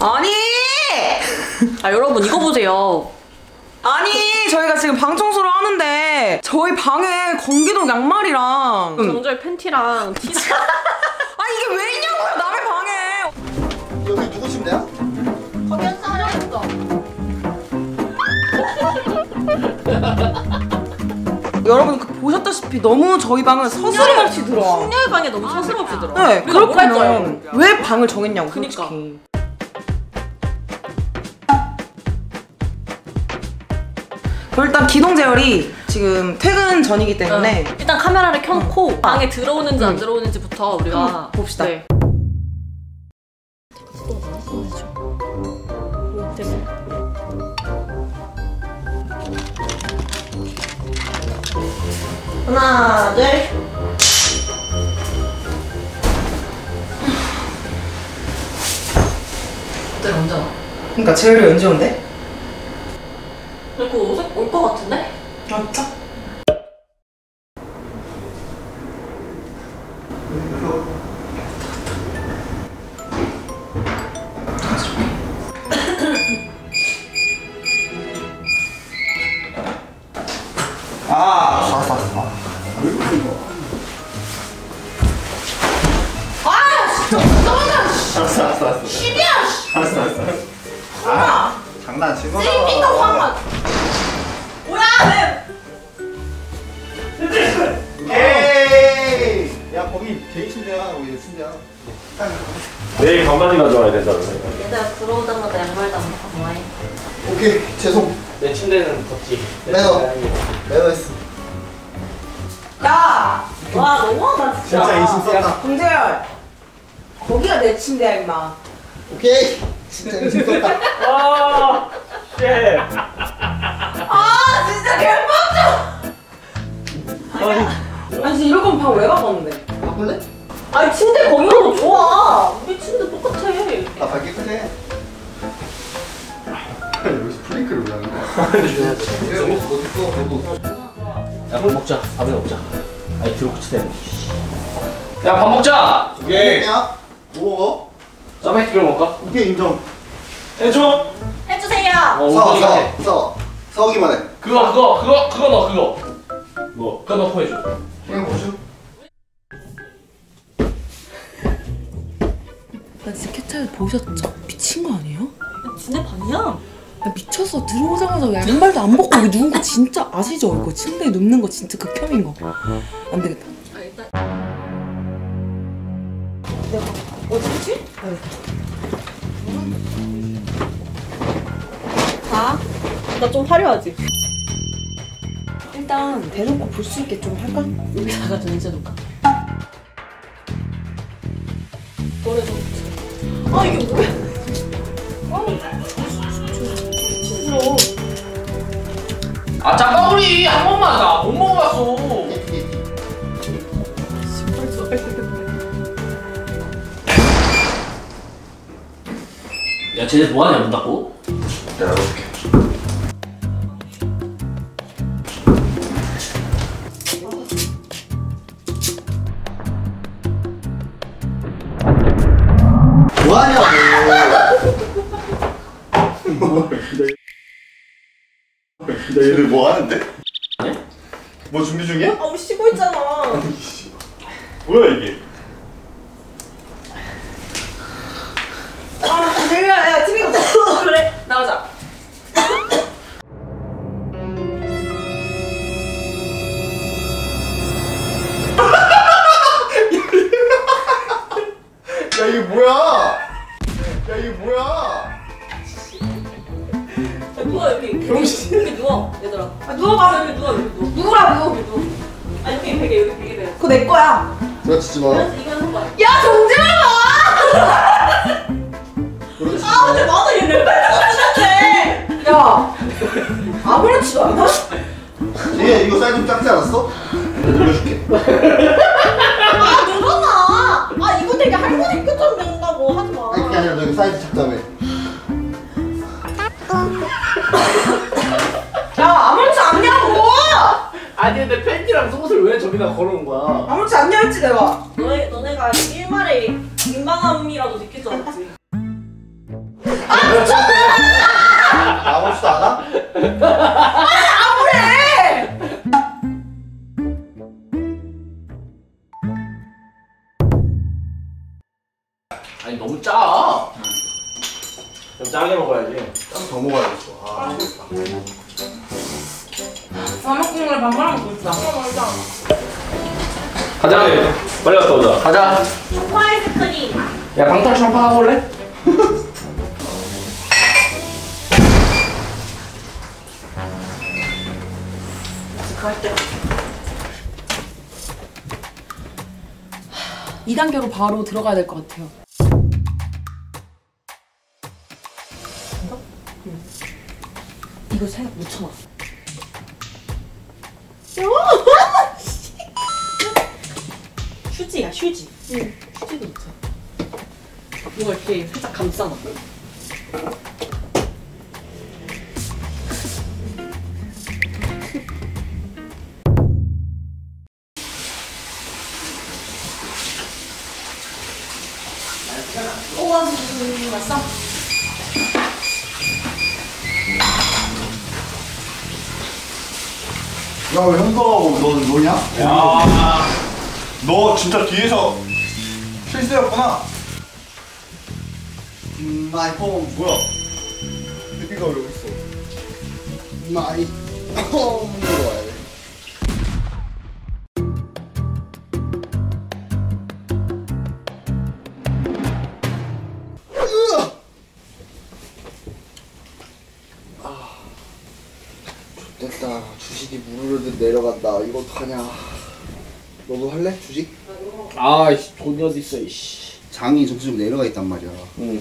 아니! 아 여러분 이거 보세요. 아니 저희가 지금 방 청소를 하는데 저희 방에 건기동 양말이랑 정절 팬티랑 티랑 아 이게 왜 있냐고요 남의 방에. 여기 누구 침대야? 거기 사려했어. 여러분 보셨다시피 너무 저희 방은 서스름 없이 들어와. 숙녀의 방에 너무 서스럼 없이 들어와. 네, 그렇다면 왜 방을 정했냐고. 그니까. 솔직히. 그럼 일단 기동 제열이 지금 퇴근 전이기 때문에 일단 카메라를 켜놓고 방에 들어오는지 안 들어오는지부터 우리가 봅시다. 네. 하나, 둘. 그때 언제 와? 그러니까 제열이 언제 온대? 그리고 올 것 같은데? 진짜? 알았어. 10이야! 알았어. 황아! 장난친 거다. 쓰리핑크 황아! 뭐야 왜? 에이! 야 거기 개인 침대야. 여기 내 침대야. 내일 반바지 가져와야 된다고. 얘들아 들어오자마자 양말도 안 벗고 와해. 오케이 죄송. 내 침대는 걷지. 매너했어. 야! 와 너무하다 진짜. 진짜 인심 썼다. 동재열 거기가 내 침대야 임마. 오케이. 진짜 인심 썼다. 아, 쉣. 아 진짜 개빡쳐. 아니 진짜 이럴 거면 방 왜 바꿨는데? 바꿀래? 아니 침대 거기가 더 좋아. 우리 침대 똑같아. 나 밝게 크네. 여기서 플랭크를 왜 하는 거야? 어딨어? 야, 밥 먹자. 밥이나 먹자. 아니, 뒤로 붙이대. 야, 밥 먹자! 오케이. 야? 뭐 먹어? 짜파게티 먹을까? 오케이 인정. 해줘! 해주세요. 사오기만 해. 그거 넣어, 그거 넣고 해줘. 그냥 보죠. 나 진짜 캡처해 보셨죠? 미친 거 아니에요? 진짜 반이야. 나 미쳤어. 들어오자마자 양말도 안 벗고 여기 누운 거 진짜 아시죠? 이거 침대에 눕는 거 진짜 극혐인 거. 안 되겠다. 아 일단 어디지? 봐. 나 좀 화려하지. 일단 대놓고 볼 수 있게 좀 할까? 여기다가 전체 놓을까? 노래 좀. 아 이게 뭐야? 아, 짬바구리! 한 번만 나 못 먹어봤어. 야, 쟤네 뭐하냐, 문 닫고? 내가 볼게. 뭐하냐고. 나 얘들 뭐 하는데? 뭐 준비 중이야? 아 우리 쉬고 있잖아. 뭐야 이게? 아 동재열 야 TV 보자. 그래 나가자. 야 이게 뭐야? 야 이게 뭐야? 누워 여기. 여기 누워 얘들아. 아 누워봐. 여기 누워 여기 누워. 누구라고? 여기 누워. 아 여기 베개 여기 베개. 그거 내 거야. 그렇지 마. 그래서 이거 한 거야. 야 동재열 봐. 그렇지 아 근데 마. 맞아 얘 내 발도 야 아무렇지도 않아? 얘 이거 사이즈 좀 작지 않았어? 올려줄게. 아 늘어나. 아 이거 되게 할머니 끝처럼 된다고 하지 마. 아니 그게 아니라 너 이거 사이즈 작다며. 야 아무렇지 않냐고. 아니, 근데 팬티랑 속옷을 왜 저기다 걸어온 거야? 아무렇지 않냐 했지 내가. 너네가 일말의 민망함이라도 느낄 줄 알았지. 아무렇지도 않아? 아니 너무 짜. 좀 짜게 먹어야지. 좀 더 먹어야겠어. 아, 알겠다. 삼합국물에 밥 말아 먹고 있어. 가자. 빨리 갔다 오자. 가자. 초코 아이스크림. 야 방탈 샴푸 하고 올래? 갈게. 2단계로 바로 들어가야 될 것 같아요. 이거 살짝 묻혀놔. 휴지야, 휴지. 응. 휴지도 있죠. 이거 이렇게 살짝 감싸놔. 왔어? 야, 왜 현석하고 너 노냐? 야. 너 진짜 뒤에서 실수였구나. 마이 홈 뭐야? 새끼가 왜 여기 있어? 마이 홈 뭐야? 됐다. 주식이 무르르 내려간다. 이거 어떡하냐. 너도 할래? 주식? 아이씨 돈이 어디 있어 이씨. 장이 점점 내려가 있단 말이야. 응.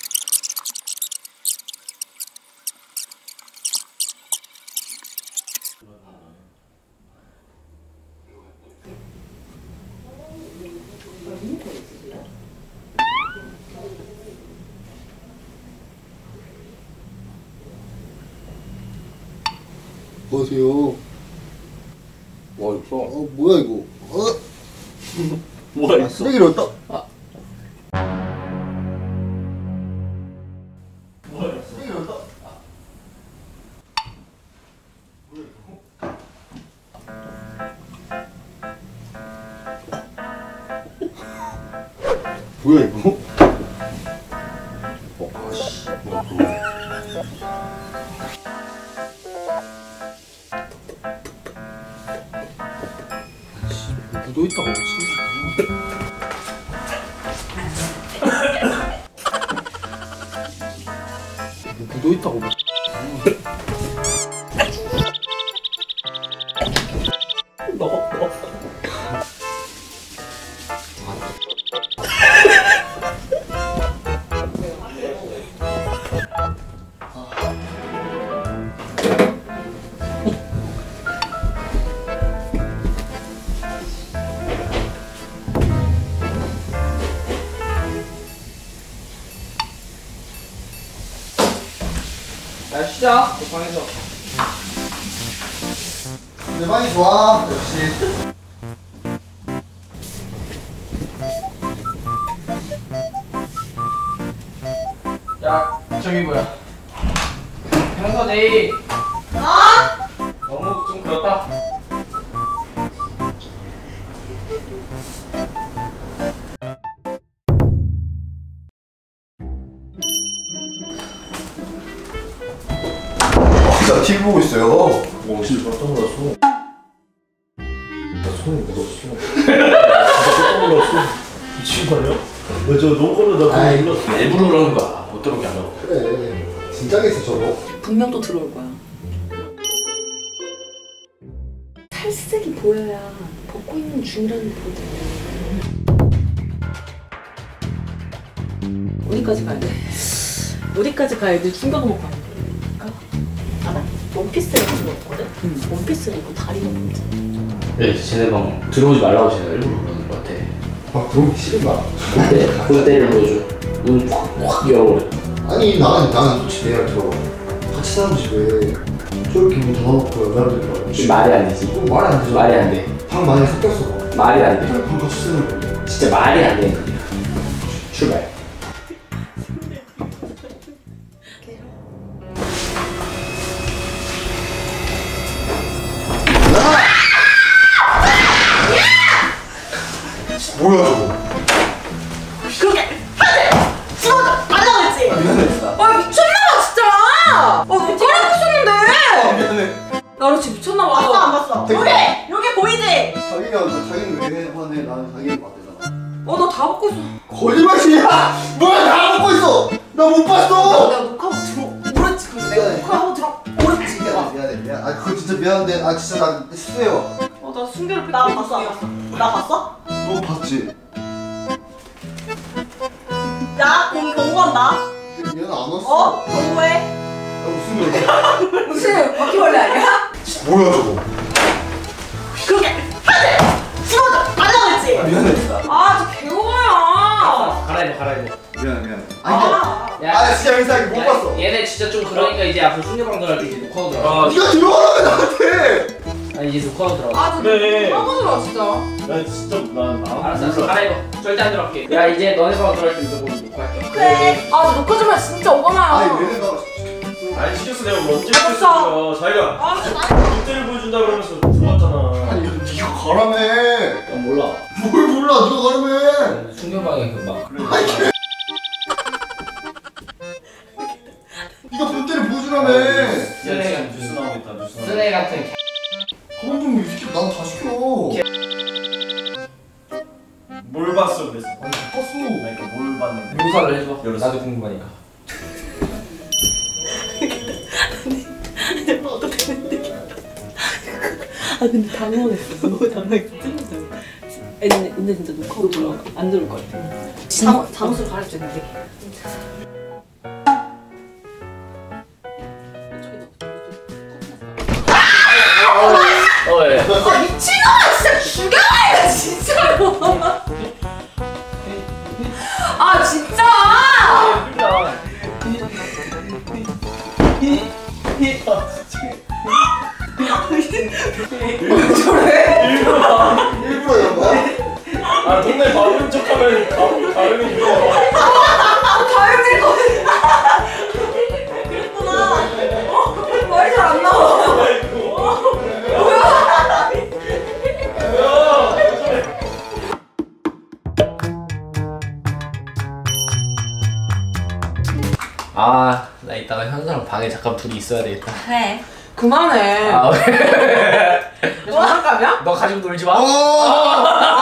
뭐세요? 뭐 있어? 뭐야 이거? 뭐가 있어? 쓰레기를 어디다? 쓰레기를 어디다? 뭐야 이거? 아씨, 묻어있다고 묻어있다고 너. 야 쉬자. 그 방에서. 내 방이 좋아. 역시. 야 저기 뭐야? 평소데이. 너무 좀 그렇다. 진짜 TV 보고 있어요. 뭐 진짜 깜짝 놀랐어. 나 손이 묻었어. 깜짝 놀랐어. 미친 거 아니야? 저 너무 나 아이. 놀랐어. 일부러 그러는 거야. 못 들어오게 하려고. 그래. 진짜겠어 저거. 분명 또 들어올 거야. 탈색이 보여야 벗고 있는 중이라는 게 보이잖아. 어디까지 가야 돼? 어디까지 가야 돼? 중간고 먹고 가는 거야? 나 원피스를 입고 왔거든? 원피스를 입고 다리가 없잖아. 네, 쟤네 방 들어오지 말라고 쟤네가 일부러 그러는 거 같아. 막 들어오기 싫은가? 그때 그때를 보여줘. 눈 확 열어버려. 아니 나는 솔직히 내가 들어. 같이 사는 집에 저렇게 문 닫아놓고 여자를 들어. 말이 안 되지. 말이 안 되죠. 말이 안 돼. 방 많이 섞였어. 말이 안 돼. 방 같이 쓰는 건데. 진짜 말이 안 되는 거야. 출발. 뭐야 저거? 그렇게 하지! 들어오지 말라고 했지! 미안해 진짜. 아 미쳤나봐 진짜. 너 꺼내고 있었는데. 미안해. 나로 진짜 미쳤나봐. 봤어 안 봤어? 여기 보이지? 자기는 왜 화내? 나는 자기는 맞대잖아. 너 다 먹고 있어. 거짓말이야! 뭐야 다 먹고 있어! 나 못 봤어! 내가 녹화하고 들어 오랬지 근데 내가 녹화하고 들어 오랬지 내가 미안해. 아 그거 진짜 미안한데 아 진짜 나 실수해요. 나 순결을 나 봤어 안 봤어? 나 봤어? 너 봤지? 야 공이 경고한다 얘는 안 왔어. 경고해 야, 무슨 일이야? 무슨 바퀴벌레 아니야? 뭐야 저거? 그렇게 하지! 들어오지 말라고 했지! 미안해 진짜. 저 개오바야. 갈아입어. 미안해. 아 진짜 영상 못 봤어. 얘네 진짜 좀 그러니까 이제 앞으로 순교방 들어갈 때 이제 녹화하고 들어가. 네가 들어가라며 나한테. 아니 이제 녹화하고 들어가. 그래. 너무 들어 진짜. 나 진짜 난 알았어. 갈아입어. 절대 안 들어갈게. 야 이제 너네 방 들어갈 때 무조건 녹화할게. 그래 녹화 좀 해. 진짜 오바마야. 아니 얘네가 아니 시켰어. 내가 언제 없어. 시켰어? 자기가 롯데를 보여준다 그러면서 들어왔잖아. 아니 네가 가라며. 난 몰라. 뭘 몰라 네가 가라며. 순교방에 그 막. 네가 본때를 보여주라며. 야 뉴스 나오겠다. 뉴스 나오겠다. 쓰레 같은 개. 가만 좀 시켜. 난다 시켜. 뭘 봤어 그래서? 아니 못 봤어. 그러니까 뭘 봤는데? 묘사를 해줘. 열었어. 나도 궁금하니까. 근데 당황했어. 너무 당황했어. 근데 진짜 녹화하고 들어 안 들을 것 같아. 잠옷을 갈아입었는데. 왜? 미친놈아 진짜 죽여라 진짜로. 진짜. 일부러 이런 거야? 아 동네 바보인 척하면 다르는 거. 다혈질 거. 그랬구나 말이 잘 안 나와. 나 이따가 현수랑 방에 잠깐 둘이 있어야 되겠다. 그래 그만해. 왜? 장난감이야? 너 가지고 놀지 마. 어!